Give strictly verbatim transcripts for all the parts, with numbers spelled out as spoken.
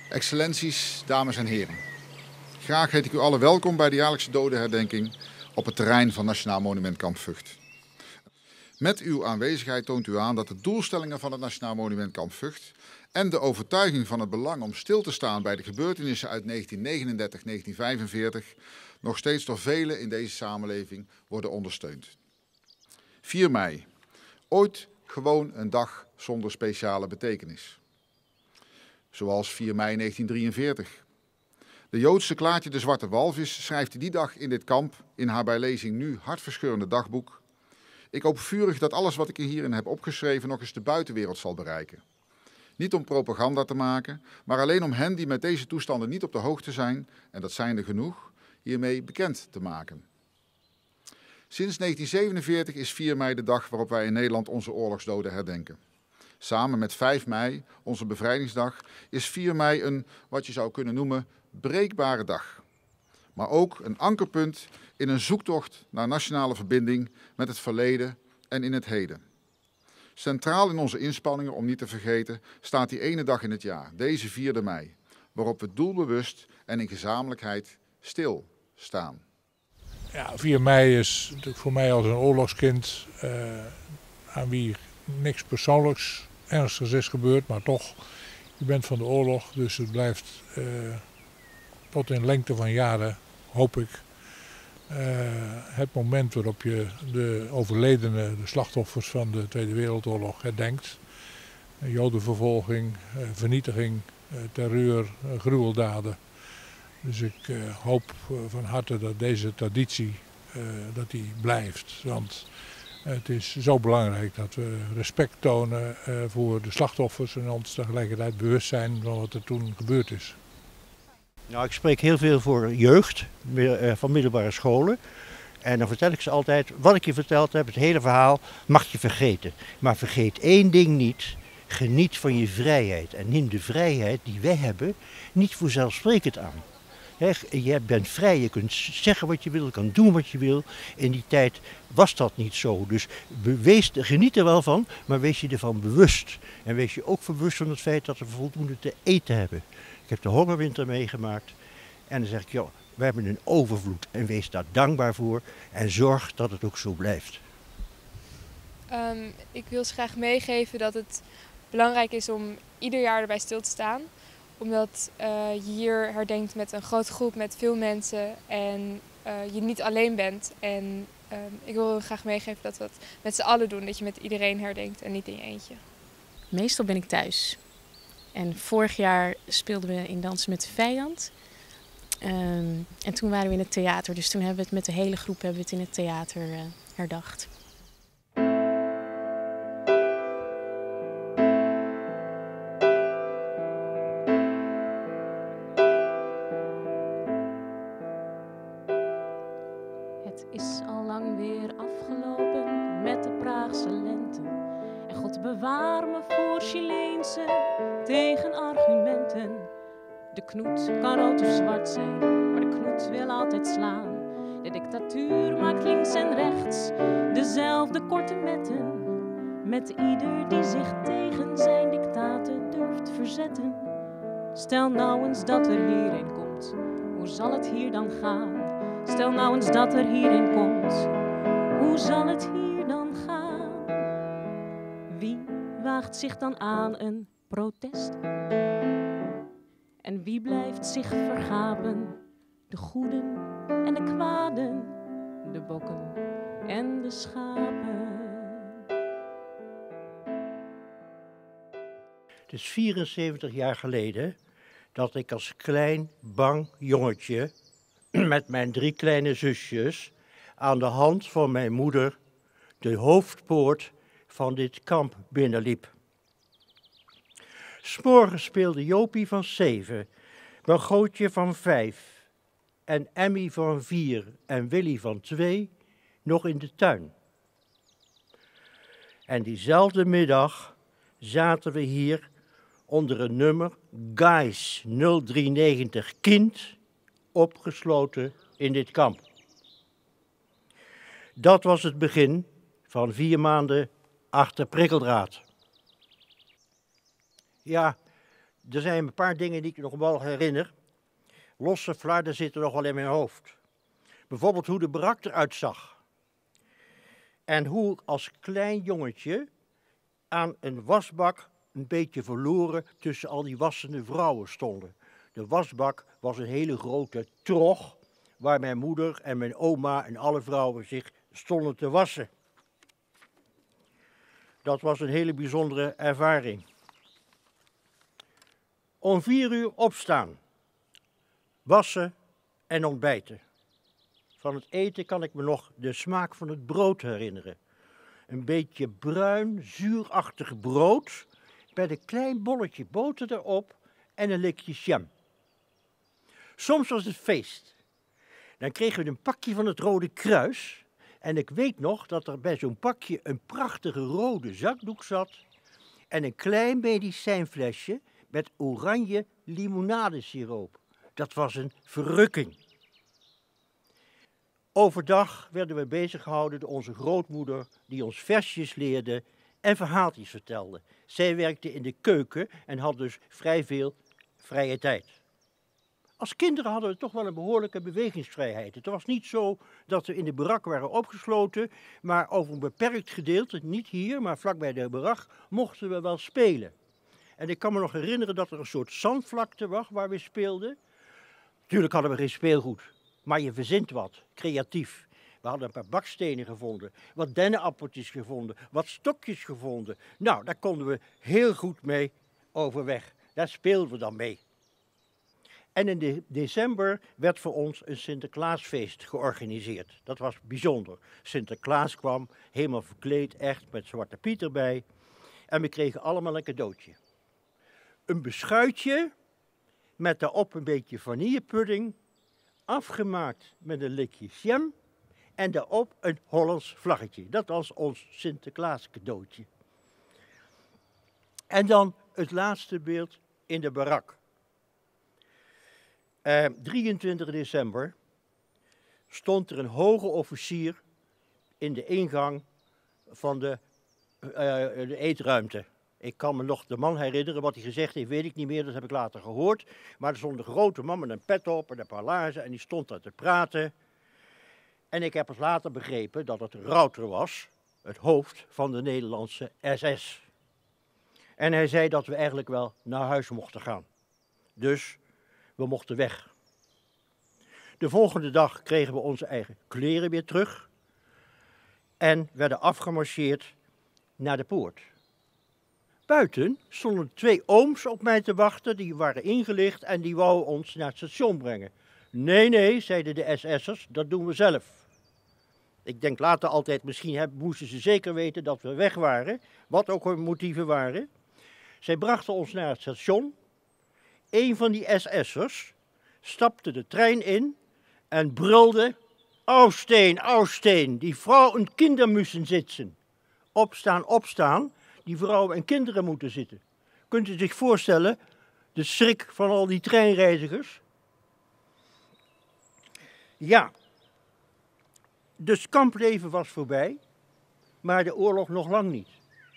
Excellenties, dames en heren. Graag heet ik u allen welkom bij de jaarlijkse dodenherdenking op het terrein van Nationaal Monument Kamp Vught. Met uw aanwezigheid toont u aan dat de doelstellingen van het Nationaal Monument Kamp Vught en de overtuiging van het belang om stil te staan bij de gebeurtenissen uit negentien negenendertig tot negentien vijfenveertig nog steeds door velen in deze samenleving worden ondersteund. vier mei. Ooit gewoon een dag zonder speciale betekenis. Zoals vier mei negentien drieënveertig. De Joodse Klaartje de Zwarte Walvis schrijft die dag in dit kamp in haar bij lezing nu hartverscheurende dagboek: ik hoop vurig dat alles wat ik hierin heb opgeschreven nog eens de buitenwereld zal bereiken. Niet om propaganda te maken, maar alleen om hen die met deze toestanden niet op de hoogte zijn, en dat zijn er genoeg, hiermee bekend te maken. Sinds negentien zevenenveertig is vier mei de dag waarop wij in Nederland onze oorlogsdoden herdenken. Samen met vijf mei, onze bevrijdingsdag, is vier mei een, wat je zou kunnen noemen, breekbare dag. Maar ook een ankerpunt in een zoektocht naar nationale verbinding met het verleden en in het heden. Centraal in onze inspanningen, om niet te vergeten, staat die ene dag in het jaar, deze vierde mei, waarop we doelbewust en in gezamenlijkheid stilstaan. Ja, vier mei is natuurlijk voor mij als een oorlogskind, uh, aan wie niks persoonlijks ernstigs is gebeurd, maar toch, je bent van de oorlog, dus het blijft uh, tot in lengte van jaren, hoop ik, uh, het moment waarop je de overledenen, de slachtoffers van de Tweede Wereldoorlog herdenkt. Jodenvervolging, uh, vernietiging, uh, terreur, uh, gruweldaden. Dus ik uh, hoop uh, van harte dat deze traditie uh, dat die blijft. Want uh, het is zo belangrijk dat we respect tonen uh, voor de slachtoffers en ons tegelijkertijd bewust zijn van wat er toen gebeurd is. Nou, ik spreek heel veel voor jeugd van middelbare scholen. En dan vertel ik ze altijd, wat ik je verteld heb, het hele verhaal, mag je vergeten. Maar vergeet één ding niet, geniet van je vrijheid. En neem de vrijheid die wij hebben niet vanzelfsprekend aan. Je bent vrij, je kunt zeggen wat je wil, je kan doen wat je wil. In die tijd was dat niet zo. Dus wees, geniet er wel van, maar wees je ervan bewust. En wees je ook bewust van het feit dat we voldoende te eten hebben. Ik heb de hongerwinter meegemaakt en dan zeg ik, joh, we hebben een overvloed en wees daar dankbaar voor en zorg dat het ook zo blijft. Um, ik wil ze graag meegeven dat het belangrijk is om ieder jaar erbij stil te staan. Omdat uh, je hier herdenkt met een grote groep, met veel mensen en uh, je niet alleen bent. En uh, ik wil graag meegeven dat we het met z'n allen doen, dat je met iedereen herdenkt en niet in je eentje. Meestal ben ik thuis. En vorig jaar speelden we in Dansen met de Vijand. Um, en toen waren we in het theater, dus toen hebben we het met de hele groep hebben we het in het theater uh, herdacht. Het is al lang weer afgelopen met de Praagse lente. En God bewaar me voor Chileense tegenargumenten. De knoet kan rood of zwart zijn, maar de knoet wil altijd slaan. De dictatuur maakt links en rechts dezelfde korte metten. Met ieder die zich tegen zijn dictaten durft verzetten. Stel nou eens dat er hierin komt, hoe zal het hier dan gaan? Stel nou eens dat er hierin komt, hoe zal het hier dan gaan? Wie waagt zich dan aan een protest? En wie blijft zich vergapen? De goeden en de kwaden, de bokken en de schapen. Het is vierenzeventig jaar geleden dat ik als klein bang jongetje met mijn drie kleine zusjes aan de hand van mijn moeder de hoofdpoort van dit kamp binnenliep. 'S Morgens speelde Jopie van zeven, Margootje van vijf en Emmy van vier en Willy van twee nog in de tuin. En diezelfde middag zaten we hier onder een nummer Guys nul drieënnegentig kind opgesloten in dit kamp. Dat was het begin van vier maanden achter prikkeldraad. Ja, er zijn een paar dingen die ik nog wel herinner. Losse flarden zitten nog wel in mijn hoofd. Bijvoorbeeld hoe de barak eruit zag. En hoe ik als klein jongetje aan een wasbak een beetje verloren tussen al die wassende vrouwen stonden. De wasbak was een hele grote trog waar mijn moeder en mijn oma en alle vrouwen zich stonden te wassen. Dat was een hele bijzondere ervaring. Om vier uur opstaan, wassen en ontbijten. Van het eten kan ik me nog de smaak van het brood herinneren. Een beetje bruin, zuurachtig brood met een klein bolletje boter erop en een likje jam. Soms was het feest. Dan kregen we een pakje van het Rode Kruis. En ik weet nog dat er bij zo'n pakje een prachtige rode zakdoek zat en een klein medicijnflesje met oranje limonadesiroop. Dat was een verrukking. Overdag werden we bezig gehouden door onze grootmoeder die ons versjes leerde en verhaaltjes vertelde. Zij werkte in de keuken en had dus vrij veel vrije tijd. Als kinderen hadden we toch wel een behoorlijke bewegingsvrijheid. Het was niet zo dat we in de barak waren opgesloten, maar over een beperkt gedeelte, niet hier, maar vlakbij de barak, mochten we wel spelen. En ik kan me nog herinneren dat er een soort zandvlakte was waar we speelden. Natuurlijk hadden we geen speelgoed, maar je verzint wat, creatief. We hadden een paar bakstenen gevonden, wat dennenappeltjes gevonden, wat stokjes gevonden. Nou, daar konden we heel goed mee overweg. Daar speelden we dan mee. En in de december werd voor ons een Sinterklaasfeest georganiseerd. Dat was bijzonder. Sinterklaas kwam, helemaal verkleed, echt, met Zwarte Piet erbij. En we kregen allemaal een cadeautje. Een beschuitje met daarop een beetje vanillepudding, afgemaakt met een likje jam en daarop een Hollands vlaggetje. Dat was ons Sinterklaas cadeautje. En dan het laatste beeld in de barak. Uh, drieëntwintig december stond er een hoge officier in de ingang van de, uh, de eetruimte. Ik kan me nog de man herinneren, wat hij gezegd heeft, weet ik niet meer, dat heb ik later gehoord. Maar er stond een grote man met een pet op en een paar laarzen en die stond daar te praten. En ik heb pas later begrepen dat het Rauter was, het hoofd van de Nederlandse S S. En hij zei dat we eigenlijk wel naar huis mochten gaan. Dus we mochten weg. De volgende dag kregen we onze eigen kleren weer terug en werden afgemarcheerd naar de poort. Buiten stonden twee ooms op mij te wachten, die waren ingelicht en die wouden ons naar het station brengen. Nee, nee, zeiden de S S'ers, dat doen we zelf. Ik denk later altijd, misschien hebben, moesten ze zeker weten dat we weg waren, wat ook hun motieven waren. Zij brachten ons naar het station. Een van die S S'ers stapte de trein in en brulde: Aufsteen, Aufsteen, die vrouw en kinderen moeten zitten. Opstaan, opstaan, die vrouwen en kinderen moeten zitten. Kunt u zich voorstellen, de schrik van al die treinreizigers? Ja, dus kampleven was voorbij, maar de oorlog nog lang niet.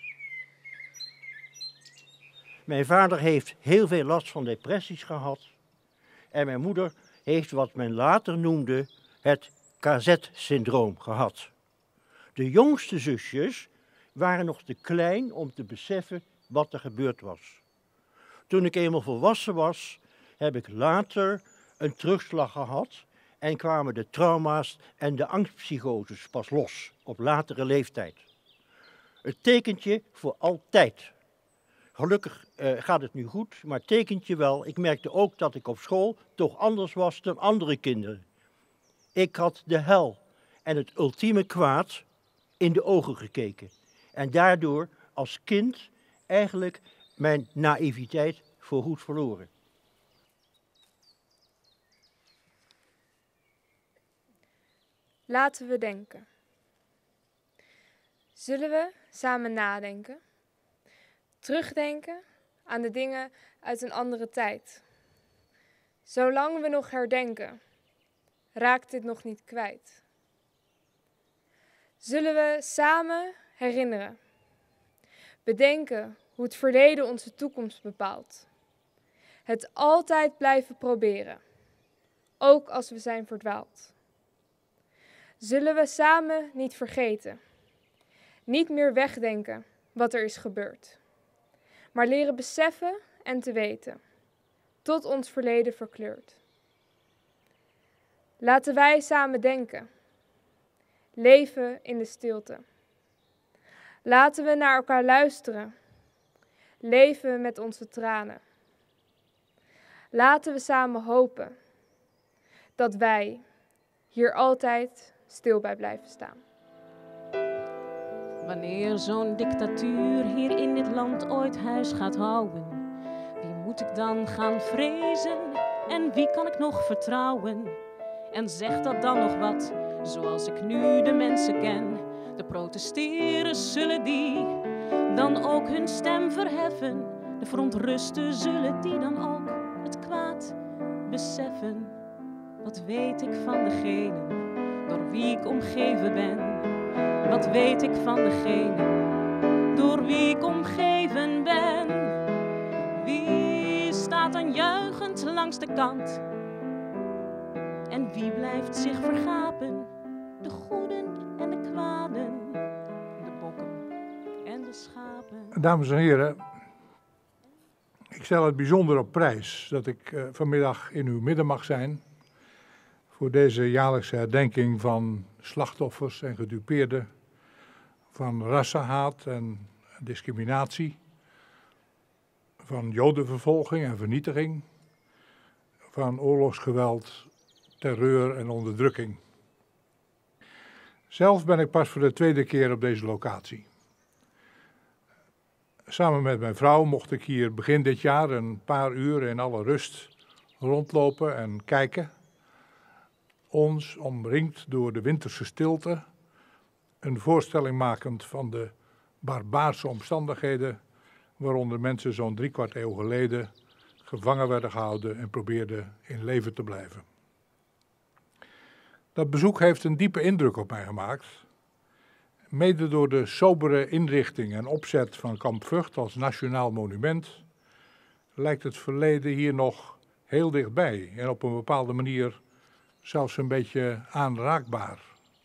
Mijn vader heeft heel veel last van depressies gehad. En mijn moeder heeft wat men later noemde het K Z-syndroom gehad. De jongste zusjes waren nog te klein om te beseffen wat er gebeurd was. Toen ik eenmaal volwassen was, heb ik later een terugslag gehad en kwamen de trauma's en de angstpsychoses pas los op latere leeftijd. Het tekentje voor altijd. Gelukkig uh, gaat het nu goed, maar tekentje wel. Ik merkte ook dat ik op school toch anders was dan andere kinderen. Ik had de hel en het ultieme kwaad in de ogen gekeken. En daardoor als kind eigenlijk mijn naïviteit voorgoed verloren. Laten we denken. Zullen we samen nadenken? Terugdenken aan de dingen uit een andere tijd. Zolang we nog herdenken, raakt dit nog niet kwijt. Zullen we samen herinneren? Bedenken hoe het verleden onze toekomst bepaalt. Het altijd blijven proberen, ook als we zijn verdwaald. Zullen we samen niet vergeten, niet meer wegdenken wat er is gebeurd, maar leren beseffen en te weten, tot ons verleden verkleurt. Laten wij samen denken, leven in de stilte. Laten we naar elkaar luisteren, leven met onze tranen. Laten we samen hopen dat wij hier altijd stil bij blijven staan. Wanneer zo'n dictatuur hier in dit land ooit huis gaat houden, wie moet ik dan gaan vrezen en wie kan ik nog vertrouwen? En zegt dat dan nog wat, zoals ik nu de mensen ken? De protesteren zullen die dan ook hun stem verheffen. De verontrusten zullen die dan ook het kwaad beseffen. Wat weet ik van degene door wie ik omgeven ben? Wat weet ik van degene door wie ik omgeven ben? Wie staat dan juichend langs de kant? En wie blijft zich vergapen? De goeden en de kwaden, de bokken en de schapen. Dames en heren, ik stel het bijzonder op prijs dat ik uh, vanmiddag in uw midden mag zijn voor deze jaarlijkse herdenking van slachtoffers en gedupeerden van rassenhaat en discriminatie, van jodenvervolging en vernietiging, van oorlogsgeweld, terreur en onderdrukking. Zelf ben ik pas voor de tweede keer op deze locatie. Samen met mijn vrouw mocht ik hier begin dit jaar een paar uur in alle rust rondlopen en kijken. Ons omringd door de winterse stilte, een voorstelling makend van de barbaarse omstandigheden waaronder mensen zo'n driekwart eeuw geleden gevangen werden gehouden en probeerden in leven te blijven. Dat bezoek heeft een diepe indruk op mij gemaakt. Mede door de sobere inrichting en opzet van Kamp Vught als nationaal monument lijkt het verleden hier nog heel dichtbij en op een bepaalde manier zelfs een beetje aanraakbaar.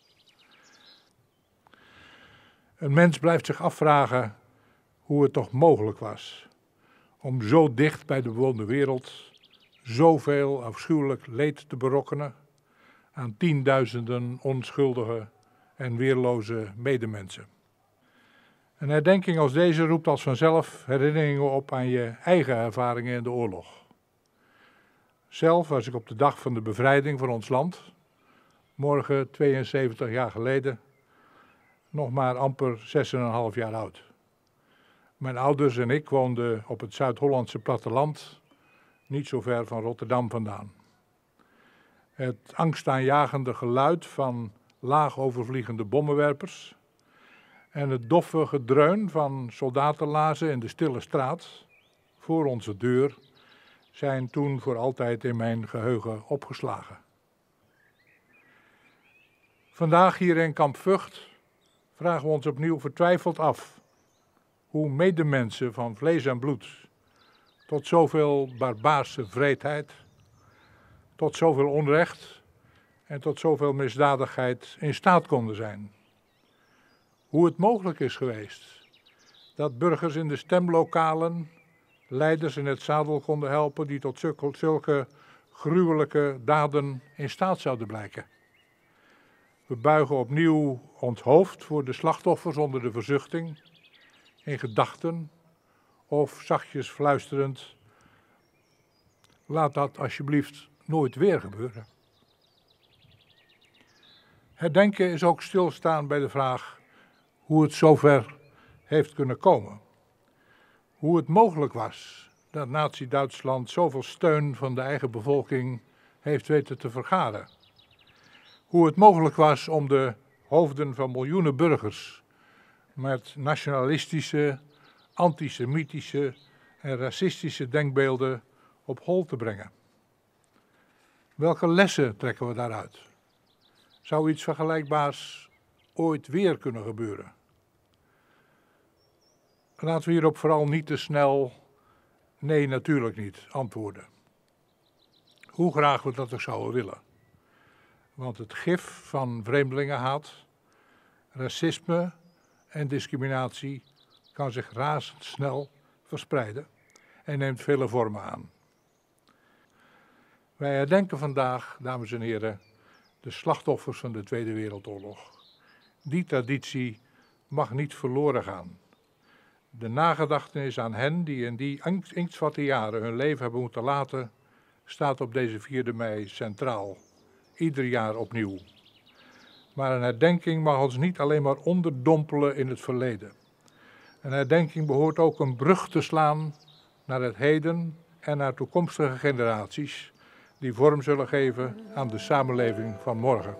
Een mens blijft zich afvragen hoe het toch mogelijk was om zo dicht bij de bewoonde wereld zoveel afschuwelijk leed te berokkenen aan tienduizenden onschuldige en weerloze medemensen. Een herdenking als deze roept als vanzelf herinneringen op aan je eigen ervaringen in de oorlog. Zelf was ik op de dag van de bevrijding van ons land, morgen tweeënzeventig jaar geleden, nog maar amper zes en een half jaar oud. Mijn ouders en ik woonden op het Zuid-Hollandse platteland, niet zo ver van Rotterdam vandaan. Het angstaanjagende geluid van laag overvliegende bommenwerpers en het doffe gedreun van soldatenlaarzen in de stille straat voor onze deur zijn toen voor altijd in mijn geheugen opgeslagen. Vandaag hier in Kamp Vught vragen we ons opnieuw vertwijfeld af hoe medemensen van vlees en bloed tot zoveel barbaarse wreedheid, tot zoveel onrecht en tot zoveel misdadigheid in staat konden zijn. Hoe het mogelijk is geweest dat burgers in de stemlokalen leiders in het zadel konden helpen die tot zulke, zulke gruwelijke daden in staat zouden blijken. We buigen opnieuw ons hoofd voor de slachtoffers onder de verzuchting, in gedachten of zachtjes fluisterend: laat dat alsjeblieft nooit weer gebeuren. Herdenken is ook stilstaan bij de vraag hoe het zover heeft kunnen komen. Hoe het mogelijk was dat Nazi-Duitsland zoveel steun van de eigen bevolking heeft weten te vergaren. Hoe het mogelijk was om de hoofden van miljoenen burgers met nationalistische, antisemitische en racistische denkbeelden op hol te brengen. Welke lessen trekken we daaruit? Zou iets vergelijkbaars ooit weer kunnen gebeuren? Laten we hierop vooral niet te snel Nee, natuurlijk niet, antwoorden. Hoe graag we dat ook zouden willen. Want het gif van vreemdelingenhaat, racisme en discriminatie kan zich razendsnel verspreiden en neemt vele vormen aan. Wij herdenken vandaag, dames en heren, de slachtoffers van de Tweede Wereldoorlog. Die traditie mag niet verloren gaan. De nagedachtenis aan hen die in die inktzwarte jaren hun leven hebben moeten laten, staat op deze vierde mei centraal. Ieder jaar opnieuw. Maar een herdenking mag ons niet alleen maar onderdompelen in het verleden. Een herdenking behoort ook een brug te slaan naar het heden en naar toekomstige generaties die vorm zullen geven aan de samenleving van morgen.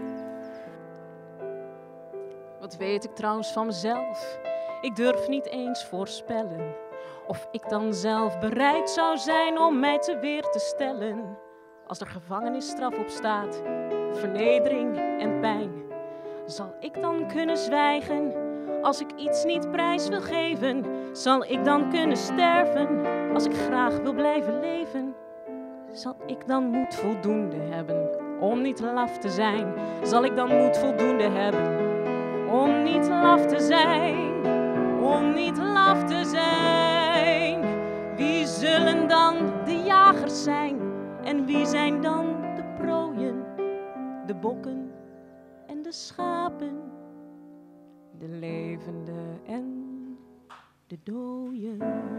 Wat weet ik trouwens van mezelf? Ik durf niet eens voorspellen of ik dan zelf bereid zou zijn om mij te weer te stellen. Als er gevangenisstraf op staat, vernedering en pijn, zal ik dan kunnen zwijgen als ik iets niet prijs wil geven? Zal ik dan kunnen sterven als ik graag wil blijven leven? Zal ik dan moed voldoende hebben om niet laf te zijn? Zal ik dan moed voldoende hebben om niet laf te zijn? Om niet laf te zijn. Wie zullen dan de jagers zijn? En wie zijn dan de prooien? De bokken en de schapen, de levende en de dooien.